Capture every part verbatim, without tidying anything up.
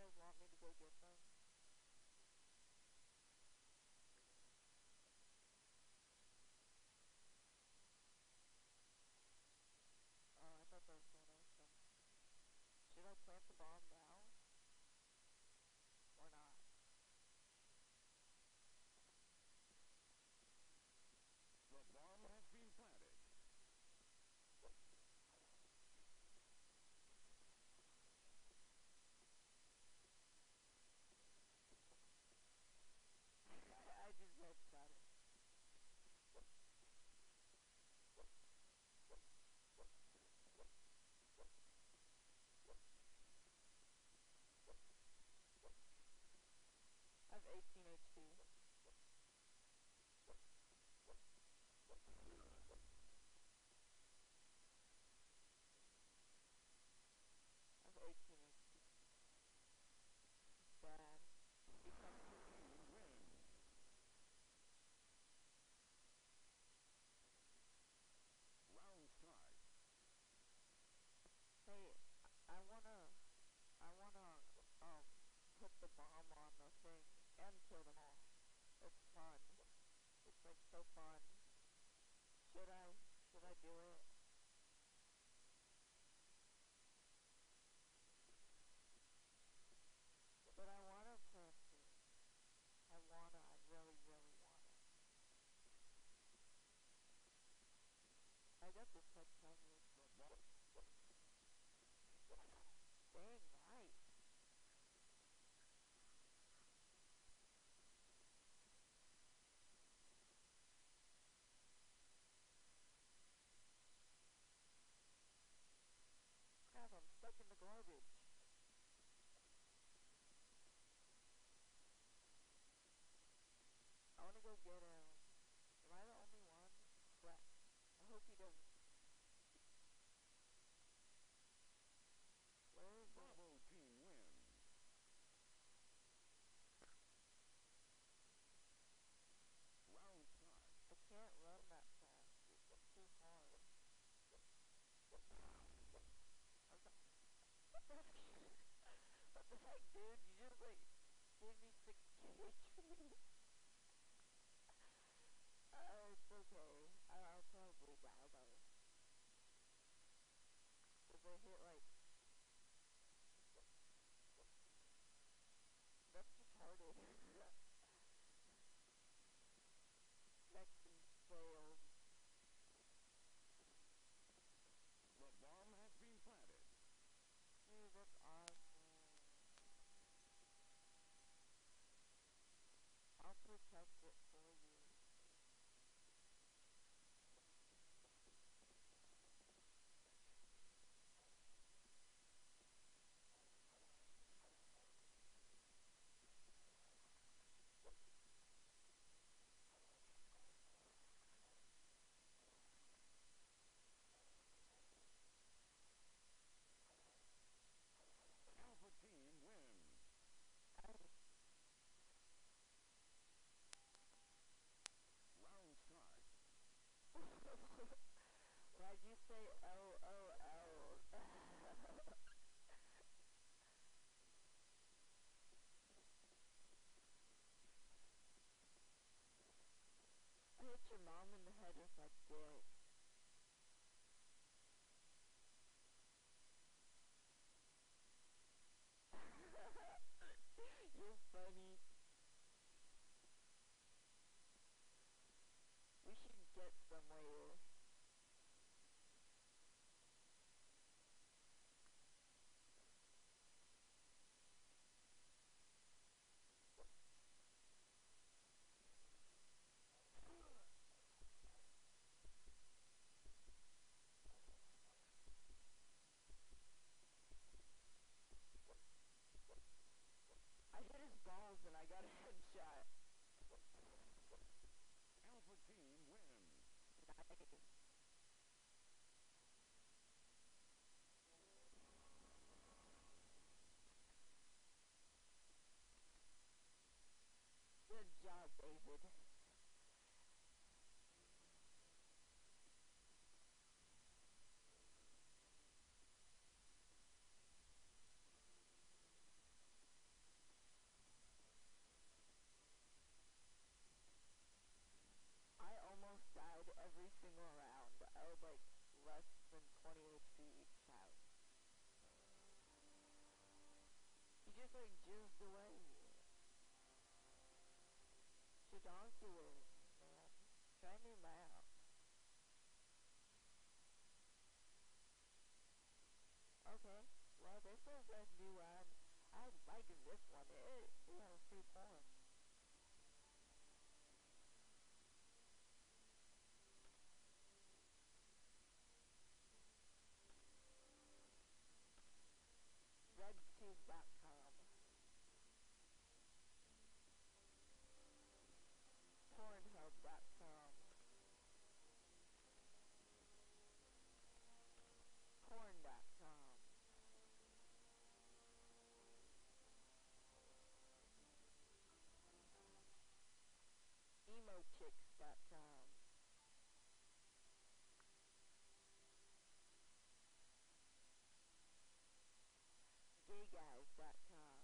guys want me to go get them? Oh, I thought that was someone else coming. Should I plant the bomb now? Or not? The bomb has been planted. I just headshot him. I have eighteen H P. I have eighteen H P. He's bad. He's coming. Team wins. Round start. Hey, I wanna, I wanna, um, put the bomb on the thing and kill them all. It's fun. It's like so fun. Should I? Should I do it? But I wanna plant it. I wanna, I really, really wanna. I got this head covered. Dang right. Crap, I'm stuck in the garbage. I wanna go get him. Am I the only one? Crap. I hope he doesn't. Where is it? Bravo team wins. Round start. I can't run that fast. It's too hard. I'm not. What the heck? What the heck, dude? You just like gave me sixteen H P. Uh, it's okay. I I'll probably die though. Cause I hit like. That's retarded. Connection failed. The bomb has been planted. Dude, that's awesome. I'll protect it for you. Alpha team wins. I. Round start. Why'd you say L O L? I hit your mom in the head with my dick. You're funny. We should get some later. with like less than twenty H P each time. He just like jizzed away. Shadonkulous, man. Try new map. Okay, well this is a new one. I like this one. It, it has two points. Redtube dot com. Pornhub dot com. Porn dot com. Emochicks dot com. Gay guys dot com.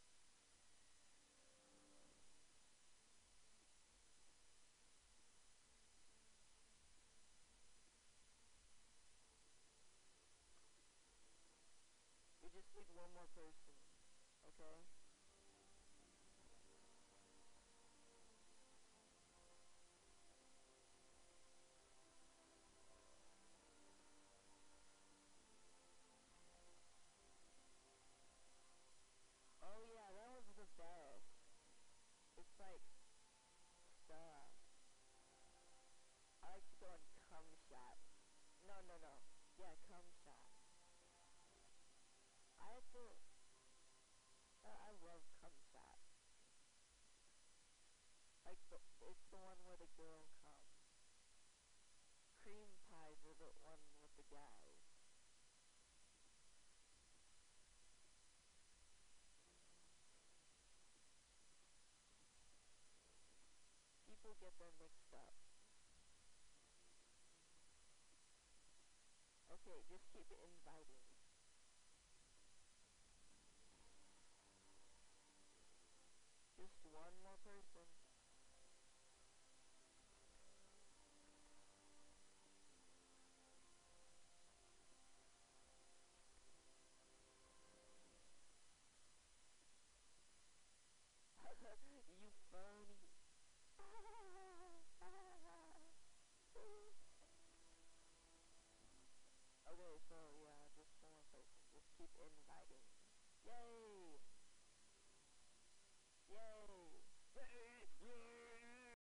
We just need one more person, okay? Oh yeah, that was the best. It's like, stop. I like to go on cum shot. No, no, no. Yeah, cum shot. I have to, uh, I love cum shot. Like, the, it's the one where the girl comes. Cream pies are the one with the guys. People get them mixed up. Okay, just keep inviting.